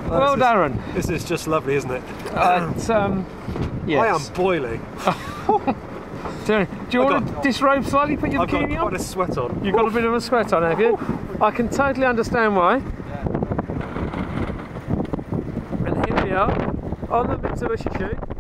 Well, Darren. This is just lovely, isn't it? Yes. I am boiling. Do you want to disrobe slightly, put your bikini on? I've got quite a sweat on. You've got a bit of a sweat on, have you? I can totally understand why. And here we are on the Mitsubishi shoot.